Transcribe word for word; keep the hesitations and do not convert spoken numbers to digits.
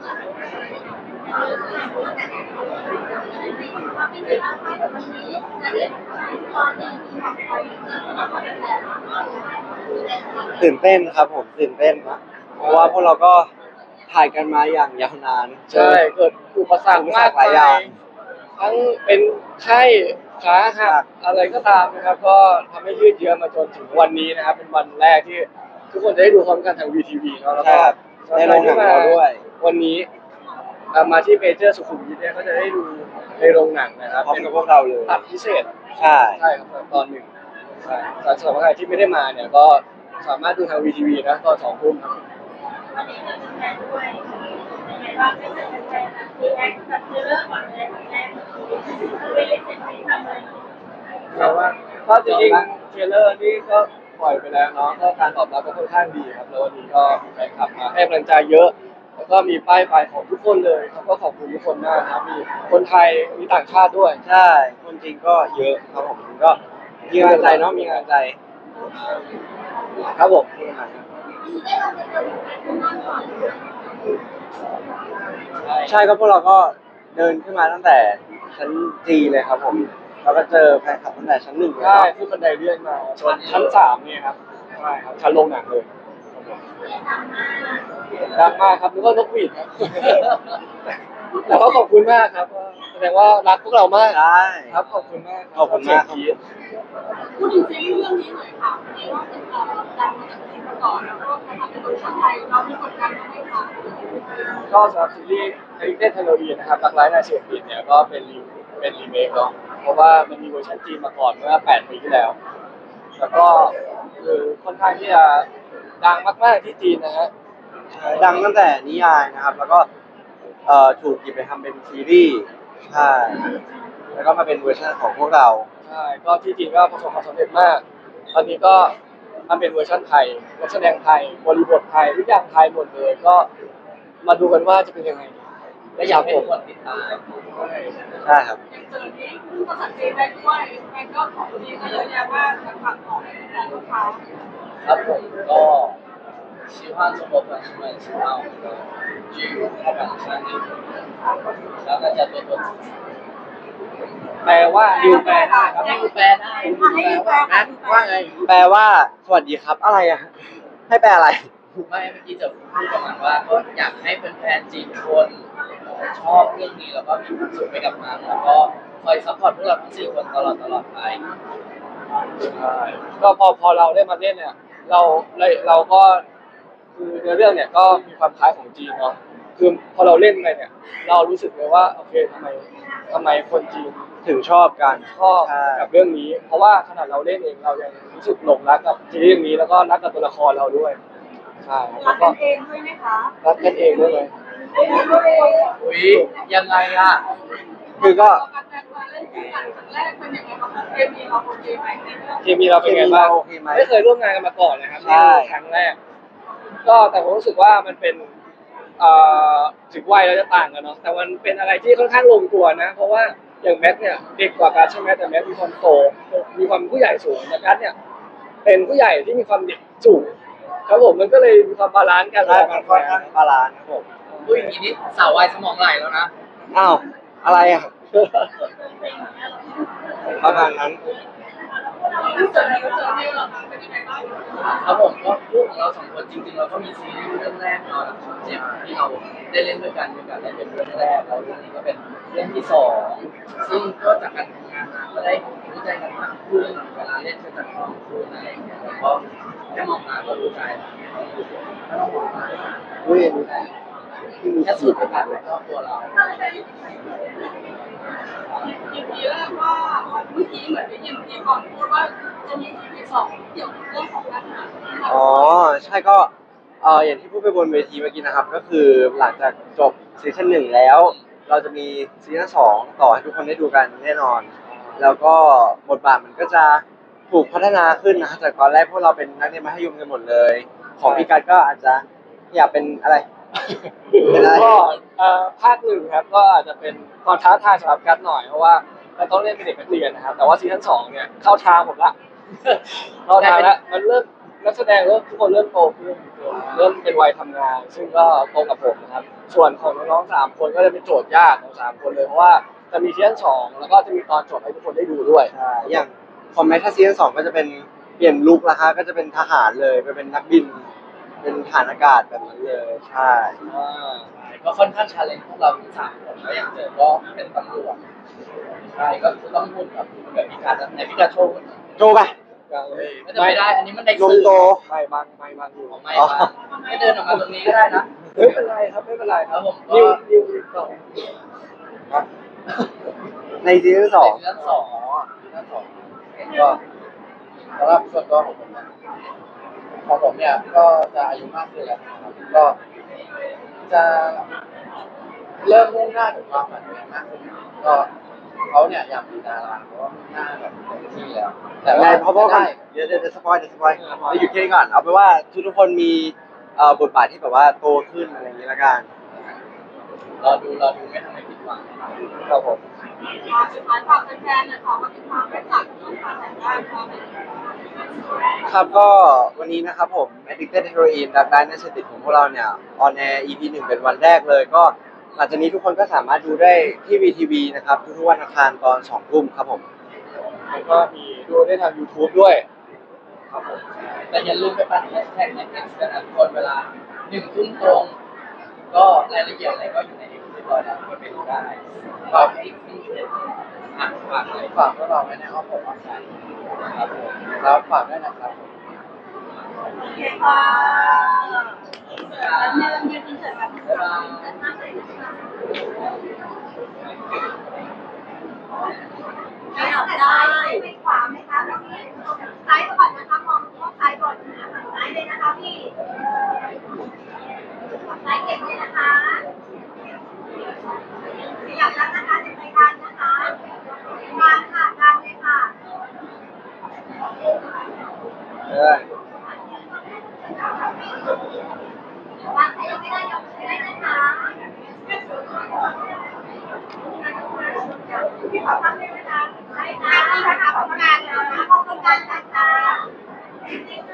ตื่นเต้นครับผมตื่นเต้นนะเพราะว่าพวกเราก็ถ่ายกันมาอย่างยาวนานใช่เกิดอุปสรรคมากมายทั้งเป็นไข้ขาหักอะไรก็ตามนะครับก็ทำให้ยืดเยื้อมาจนถึงวันนี้นะครับเป็นวันแรกที่ทุกคนจะได้ดูพร้อมกันทาง วี ที วี เนาะแล้วก็ในโรงหนังเราด้วยวันนี้มาที่เมเจอร์สุขุมวิทเนี่ยก็จะได้ดูในโรงหนังนะครับพร้อมกับพวกเราเลยตัดพิเศษใช่ใช่ครับตอนหนึ่งใช่สำหรับใครที่ไม่ได้มาเนี่ยก็สามารถดูทาง วี ที วี นะตอนสองทุ่มครับแต่ว่าก็จริงๆเทรลเลอร์นี่ก็ปล่อยไปแล้วเนาะก็การตอบรับก็ค่อนข้างดีครับแล้ววันนี้ก็มีแฟนคลับมาให้กำลังใจเยอะแล้วก็มีป้ายไฟของทุกคนเลยครับก็ขอบคุณทุกคนมากครับมีคนไทยมีต่างชาติด้วยใช่คนจริงก็เยอะครับผมก็มีกำลังใจเนาะมีกำลังใจครับผมใช่ก็พวกเราก็เดินขึ้นมาตั้งแต่ชั้นจีเลยครับผมแล้วก็เจอแฟนคลับตั้งแต่ชั้นหนึ่งใช่ขึ้นบันไดเลื่อนมาจนชั้นสามเนี่ยครับใช่ครับชั้นลงหนังเลยดังมากครับแล้วก็นกหวีดครับแล้วก็ขอบคุณมากครับแสดงว่ารักพวกเรามากครับขอบคุณมากขอบคุณมากพูดถึงซีรีส์เรื่องนี้หน่อยค่ะที่ว่าเป็นดังมาจากซีรีส์ก่อนแล้วก็ทำเป็นเวอร์ชันไทยเรามีกดดันไหมคะก็สำหรับซีรีส์เฮลิเทนเทโลวีนะครับรักร้ายนายเสียปิดเนี่ยก็เป็นรีเป็นรีเมคเนาะเพราะว่ามันมีเวอร์ชันจีนมาก่อนเมื่อแปดปีที่แล้วแล้วก็คือค่อนข้างที่จะดังมากๆที่จีนนะฮะดังตั้งแต่นิยายนะครับแล้วก็เอ่อถูกหยิบไปทำเป็นซีรีส์ใช่แล้วก็มาเป็นเวอร์ชันของพวกเราใช่ก็ที่จริงก็ประสบความสำเร็จมากตอนนี้ก็มันเป็นเวอร์ชันไทยนักแสดงไทยบริบทไทยทุกอย่างไทยหมดเลยก็มาดูกันว่าจะเป็นยังไงและอยากให้ทุกคนติดตามใช่ครับอย่างเจอนี้ภาษาจีนได้ด้วยแฟนก็ของจีนก็เยอะแยะมากทั้งฝั่งของลูกค้าครับผมก็希望中国粉丝们喜欢我们的剧《开版的山林》，然后大家多多支持。แปลว่าดิวแปลได้ครับให้แปลได้แปลว่าว่าไงแปลว่าสวัสดีครับอะไรอ่ะให้แปลอะไรไม่เมื่อกี้จะพูดประมาณว่าก็อยากให้แฟนๆจีนทุกคนชอบเรื่องนี้แล้วก็มีความสุขไปกับมันแล้วก็คอยซัพพอร์ตพวกเราทั้งสี่คนตลอดตลอดไปใช่ก็พอพอเราได้มาเล่นเนี่ยเราเราก็คือในเรื่องเนี่ยก็มีความคล้ายของจีนเนาะคือพอเราเล่นไปเนี่ยเรารู้สึกเลยว่าโอเคทำไมทำไมคนจีนถึงชอบกันชอบกับเรื่องนี้เพราะว่าขนาดเราเล่นเองเรายังรู้สึกหลงรักกับซีรีส์นี้แล้วก็รักกับตัวละครเราด้วยใช่รักกันเองด้วยไหมคะรักกันเองด้วยเลยอุ้ยยังไงอ่ะคือก็เคมีเราเป็นไงบ้างไม่เคยร่วมงานกันมาก่อนเลยครับนี่ครั้งแรกก็แต่ผมรู้สึกว่ามันเป็นถึงวัยเราจะต่างกันเนาะแต่มันเป็นอะไรที่ค่อนข้างลงตัวนะเพราะว่าอย่างแม็กเนี่ยเด็กกว่าการใช่ไหมแต่แม็กมีความโตมีความผู้ใหญ่สูงแต่การเนี่ยเป็นผู้ใหญ่ที่มีความเด็กสูงครับผมมันก็เลยมีความบาลานซ์กันใช่มันค่อนข้างบาลานซ์ครับผมอุ้ยอย่างนี้สาววัยสมองไหลแล้วนะอ้าวอะไรอ่ะประมาณนั้นครับผมก็คู่ของเราสองคนจริงๆเราก็มีซีรีส์เรื่องแรกเนาะเจ็บที่เราได้เล่นด้วยกันด้วยกันได้เป็นเรื่องแรกแล้วเรื่องนี้ก็เป็นเรื่องที่สองซึ่งก็จากการทำงานมาก็ได้รู้ใจกันมากขึ้นเวลาเล่นก็จะคล่องขึ้นอะไรอย่างเงี้ยแล้วก็แค่มองหน้าก็รู้ใจด้วยแค่สูดไปผ่านรอบตัวเราทีพีแรกว่าเมื่อกี้เหมือนได้ยินที่ก่อนพูดว่าจะมีทีพีสองเกี่ยวกับเรื่องของการหาอ๋อใช่ก็เอ่ออย่างที่พูดไปบนเวทีเมื่อกี้นะครับก็คือหลังจากจบซีซั่นหนึ่งแล้วเราจะมีซีซั่นสองต่อให้ทุกคนได้ดูกันแน่นอนแล้วก็บทบาทมันก็จะถูกพัฒนาขึ้นนะครับจากตอนแรกพวกเราเป็นนักเรียนมัธยมกันหมดเลยของพี่กัสก็อาจจะอยากเป็นอะไรก็ภาคหนึ่งครับก็อาจจะเป็นความท้าทายสำหรับกัสหน่อยเพราะว่าเราต้องเล่นเป็นเด็กนักเรียนนะครับแต่ว่าซีซั่นสองเนี่ยเข้าทางผมละเข้าทางแล้วมันเริ่มนักแสดงเริ่มทุกคนเริ่มโตขึ้นเริ่มเป็นวัยทำงาน ซึ่งก็ตรงกับผมนะครับส่วนของน้องๆสามคนก็จะเป็นโจทย์ยากของสามคนเลยเพราะว่าจะมีซีซั่นสองแล้วก็จะมีตอนจบให้ทุกคนได้ดูด้วยใช่อย่างคอมแมทถ้าซีซั่นสองก็จะเป็นเปลี่ยนลุคละฮะก็จะเป็นทหารเลยไปเป็นนักบิน เป็นทหารอากาศแบบนั้นเลยใช่อ่าก็ค่อนข้างชาเลนจ์พวกเราทั้งสามคนแล้วอย่างเจอก็เป็นตำรวจใช่ก็คือต้องพูดกับแบบพิการในพิการโชว์โจไปไม่จะไม่ได้ อันนี้มันในลมสื่อโตไม่บางไม่บางอยู่ไม่บ้างไม่เดินออกมาตรงนี้ก็ได้นะไม่เป็นไรครับไม่เป็นไรครับครับผมก็นิวนิวนิวต่อในซีซั่นสองในซีซั่นสองซีซั่นสองก็สำหรับส่วนตัวของผมนะของผมเนี่ยก็จะอายุมากขึ้นแล้วนะครับก็จะเริ่มมุ่งหน้าถึงความฝันตัวเองมากขึ้นก็เขาเนี่ยอยากเป็นดาราเพราะว่ามุ่งหน้าแบบเต็มที่แล้ว แต่แต่ว่าว่าพอพอกัได้นเดี๋ยวเดี๋ยวเดี๋ยวสปอยเดี๋ยวสปอยเราหยุดแค่นี้ก่อนเอาไปนว่าทุกทุกๆคนมีเอ่อบทบาทที่แบบว่าโตขึ้นอะไรอย่างนี้ละกันรอดูรอดูไม่ทำให้ผิดหวังครับผมสุดท้ายฝากแฟนๆหน่อยขอมาติดตามได้จากช่องทางไหนได้ครับครับก็วันนี้นะครับผม Addicted Heroin Dark Knight Necessity ของพวกเราเนี่ยออนแอร์ อี พี หนึ่งเป็นวันแรกเลย ก็หลังจากนี้ทุกคนก็สามารถดูได้ที่ วี ที วี นะครับทุกๆวันอังคารตอนสองทุ่มครับผมแล้วก็มีดูได้ทาง YouTube ด้วยครับผมแต่อย่าลืมไปปั่นแฮชแท็กในเอ็กซ์กันนะทุกคนเวลาหนึ่งทุ่มตรง ก็รายละเอียดอะไรก็อยู่ในเอ็กซ์เรียบร้อยแล้วก็ไปดูได้ก็ให้ที่อ่านฝากเลยฝากพวกเราไว้ในอ้อมอกอ้อมใจนะครับผมแล้วฝากด้วยนะครับโอเคค่ะแล้วเนี่ยยืนอินเสิร์ตแบบนี้ค่ะอินเสิร์ตมากเลยนะคะไม่ออกได้ไปขวาไหมคะตรงนี้ซ้ายก่อนนะคะมองมองซ้ายก่อนนะคะฝั่งซ้ายเลยนะคะพี่ฝั่งซ้ายเก็บเลยนะคะขยับแล้วนะคะจะไปทางนะคะกลางค่ะกลางเลยค่ะเออวางใครยังไม่ได้ยกมือได้นะคะพี่ขอทำได้ไหมคะได้ค่ะพี่ขอทำงานนะคะขอบคุณการจัดการ